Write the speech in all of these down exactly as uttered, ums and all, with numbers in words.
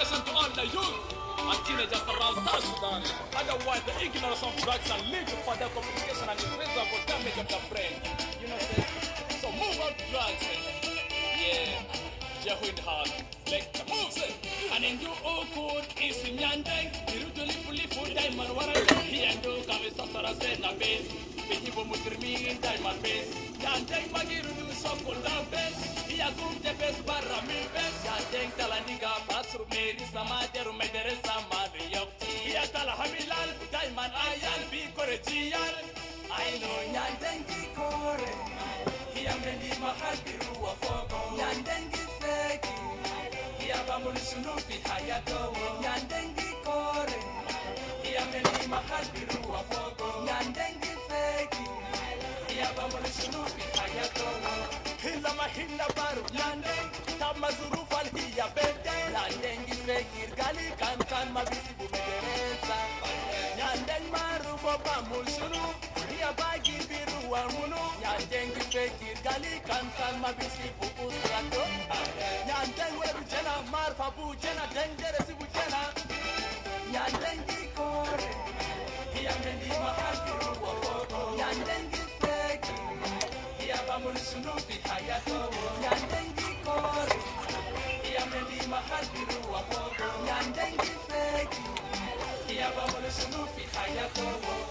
education to all the youth and teenagers around South Sudan. Otherwise, the ignorance of drugs and lead to further complication and irreversible damage of the brain. You know what I'm saying? So move out drugs, man. Yeah. Jehu in the heart. Like the moves it. And in you all good is in Yandang. You do live fully full diamond. What I do here and do come with Sasara Sena base. People Mutrimi in diamond base. Yandang Magiru do so cool down base. Here go the best barami base. Yandang Talaniga, Batsur Mary, Samater, Mederesa, Mario. Here Talahamilal, Diamond Iron, Big Corregian. I know Yandang Kore. Here many Mahabiru of Fogo. Yandang Feki. Here Bamulisunufi Hayato. Yandang Kore. Here many Mahabiru of Fogo. Yandang Feki. Here Bamulisunufi Hayato. Hilama Hinda Baru. Yandang Tamazuru Falhia Bede. Yandang Feki. Gali Kan Kan Mabisibu Mederesa. Yandang Maru Bamulisunu. Here Bagi Biru Amunu. Yandang Feki. Gali Kan Kan Mabisibu Usrato. Yandang Weru Jena Marfa Bu Jena Dengere Sibu Jena. Yandang Kore. Here Mendi Mahabiru Wafogo. Yandang Feki. Here Bamulisunufi Hayato. Yandang Kore. Here Mendi Mahabiru Wafogo. Yandang Feki. Here Bamulisunufi Hayato.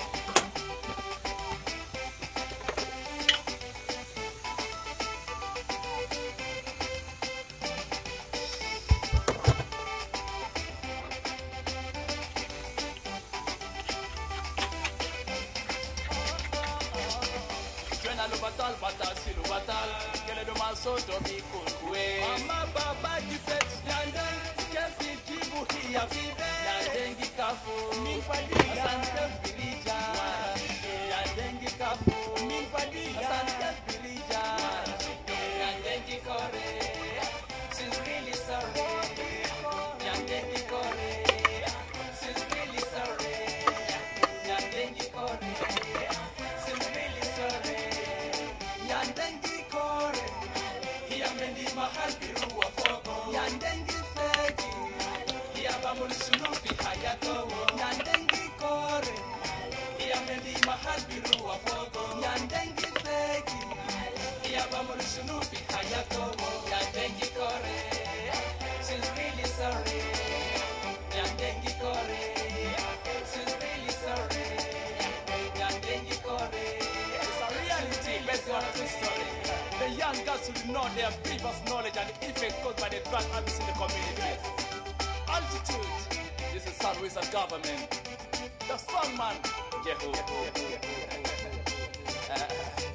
Batal batal silu batal kele do maso do mi kunwe mama baba dipet yandeng kefi kibu hiya vibe yandeng kafu mi fadi asante birija yandeng kafu mi fadi asante birija yandeng kore she's really sorry yandeng kore she's really sorry yandeng kore she's really sorry Yandengi Kore, Yamendi Mahabiru Wafogo, Yandengi Feki, Yabamulisunufi Hayato, Yandengi Kore, Yamendi Mahabiru Wafogo, Yandengi Feki, Yabamulisunufi Hayato, Yandengi Kore, she's really sorry, Yandengi Kore, she's really sorry, Yandengi Kore. Based on a true story, the young girls should know their previous knowledge and the effect caused by the drug abuse in the community. Altitude, this is South Western government. The strong man, Jehu. Uh,